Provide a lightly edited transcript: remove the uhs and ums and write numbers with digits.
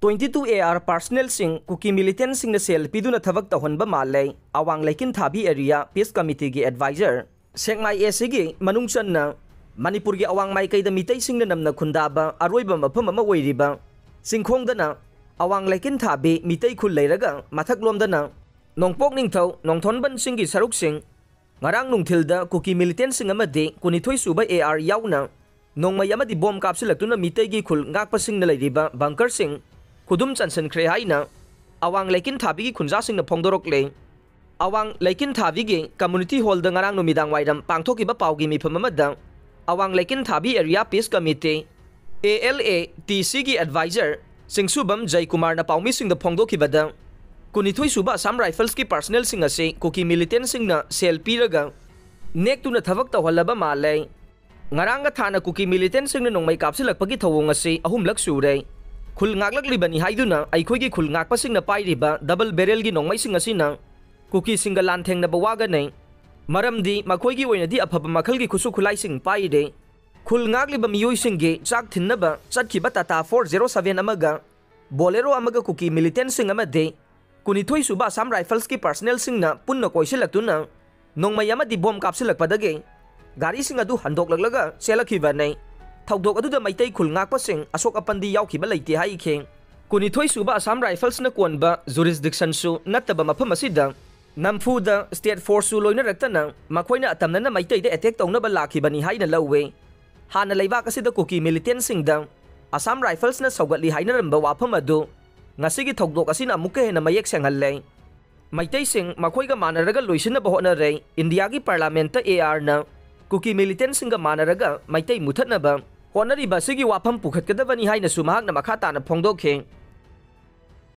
22 AR personnel sing Kuki Militant Singna Sel Piduna Thabak Touhanba Malle Awang Leikinthabi area Peace Committee gi advisor Sengmai Esigi Manungchan na Manipur gi Awang Mai Kai da Mitai Singna namna khundaba aroiba mafam ama oiriba Singkhongdana Awang Leikinthabi Mitai khul leiraga mathaklomdana Nongpok ningthau Nongthonban Singi saruk sing ngarang nungthilda Kuki Militant Singna amadi kunithoi suba AR yauna Nongmai amadi bom kapsilaktuna Mitai gi khul ngakpa singna leiriba bunker sing Kudum chansan kre haina Awang Leikinthabi gi khunja singna phongdorok le Awang Leikinthabi gi community hall da ngarang numidang wairam pangthokiba paugi mifam amada Awang Leikinthabi area peace committee ALA TC gi advisor Singsubam Jai Kumar na paumi sing da phongdokibada kunithoi suba Assam Rifles ki personnel sing ase Kuki Militant Singna Sel piraga nektuna Thabak Touhanba Malle ngaranga thana Kuki Militant Singna nongmai kapsilakpagi thawong ase ahumlak sure khul ngaklakliba ni haiduna aikhoigi khul ngakpa singna pairiba double barrel gi nongmai sing asina Kuki singa lanthengna bawaga nei maramdi makhoigi oinadi afaba makhalgi khusu khulai sing paide khul ngakliba miyoi singge chak thinnaba chatkhiba Tata 407 amaga bolero amaga Kuki Militant Sing amade kunithoi suba Assam Rifles ki personnel singna punna koisilakuna nongmai amadi bom kapsilakpadage gari sing adu handoklaklaga selakhiba nei Thawdok aduda maitai khul ngakpa sing asok apandi yaukhiba leite hai kheng kunithoi suba Assam Rifles na konba jurisdiction su nattaba mafam asida namfuda state force su loina raktana makhoina atamna na maitai de attack tawna ba lakhibani haina lawe hana leibak asida Kuki Militant Sing da Assam Rifles na sawgatli haina ramba wafam adu ngasigi thawdok asina amuka hena mayek senghalle maitai sing makhoiga manaraga loisina bahona re India gi parliament ta AR na Kuki Militant Sing ga manaraga maitai muthatna ba Honari basigi wapam pukhat kadabani haina sumahak na makata na phongdok kheng